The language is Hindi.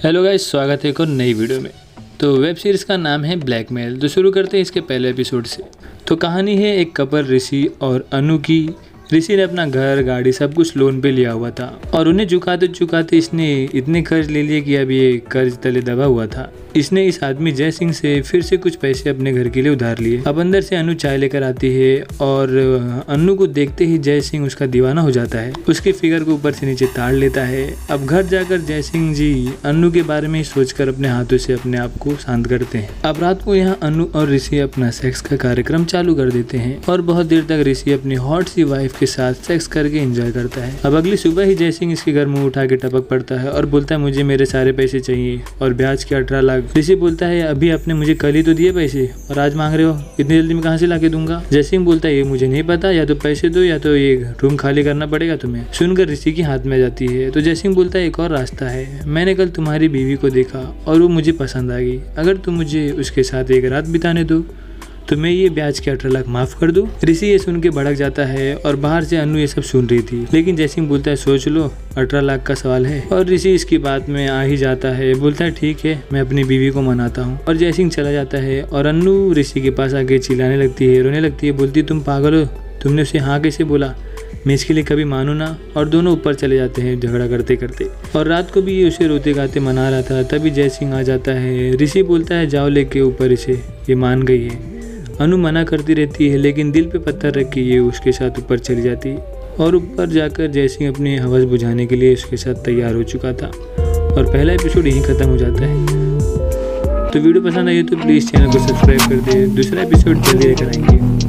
हेलो गाइस, स्वागत है एक और नई वीडियो में। तो वेब सीरीज़ का नाम है ब्लैकमेल। तो शुरू करते हैं इसके पहले एपिसोड से। तो कहानी है एक कपल ऋषि और अनु की। ऋषि ने अपना घर गाड़ी सब कुछ लोन पे लिया हुआ था और उन्हें चुकाते चुकाते इसने इतने कर्ज ले लिए कि अब ये कर्ज तले दबा हुआ था। इसने इस आदमी जय सिंह से फिर से कुछ पैसे अपने घर के लिए उधार लिए। अब अंदर से अनु चाय लेकर आती है और अनु को देखते ही जय सिंह उसका दीवाना हो जाता है। उसके फिगर को ऊपर से नीचे ताड़ लेता है। अब घर जाकर जय सिंह जी अनु के बारे में सोचकर अपने हाथों से अपने आप को शांत करते हैं। अब रात को यहाँ अनु और ऋषि अपना सेक्स का कार्यक्रम चालू कर देते हैं और बहुत देर तक ऋषि अपनी हॉट सी वाइफ के साथ सेक्स करके एंजॉय करता है। अब अगली सुबह ही जय सिंह इसके घर मुंह उठा के टपक पड़ता है और बोलता है मुझे मेरे सारे पैसे चाहिए और ब्याज के 18 लाख। ऋषि बोलता है अभी आपने मुझे कल ही तो दिए पैसे और आज मांग रहे हो, इतनी जल्दी में कहाँ से लाके दूंगा। जय सिंह बोलता है ये मुझे नहीं पता, या तो पैसे दो या तो ये रूम खाली करना पड़ेगा तुम्हें। सुनकर ऋषि की हाथ में जाती है तो जय सिंह बोलता है एक और रास्ता है। मैंने कल तुम्हारी बीवी को देखा और वो मुझे पसंद आ गई। अगर तुम मुझे उसके साथ एक रात बिताने दो तो मैं ये ब्याज के 18 लाख माफ कर दूं। ऋषि ये सुन के भड़क जाता है और बाहर से अनु ये सब सुन रही थी, लेकिन जय सिंह बोलता है सोच लो, 18 लाख का सवाल है। और ऋषि इसकी बात में आ ही जाता है, बोलता है ठीक है मैं अपनी बीवी को मनाता हूँ। और जय सिंह चला जाता है और अनु ऋषि के पास आके चिल्लाने लगती है, रोने लगती है, बोलती तुम पागल हो, तुमने उसे हाँ कैसे बोला, मैं इसके लिए कभी मानू ना। और दोनों ऊपर चले जाते हैं झगड़ा करते करते। और रात को भी ये उसे रोते गाते मना रहा था, तभी जय सिंह आ जाता है। ऋषि बोलता है जाओ लेके ऊपर इसे, ये मान गई है। अनु मना करती रहती है लेकिन दिल पे पत्थर रख के ये उसके साथ ऊपर चली जाती है और ऊपर जाकर जय सिंह अपनी हवस बुझाने के लिए उसके साथ तैयार हो चुका था और पहला एपिसोड यहीं ख़त्म हो जाता है। तो वीडियो पसंद आई तो प्लीज़ चैनल को सब्सक्राइब कर दे, दूसरा एपिसोड जल्दी लेकर आएंगे।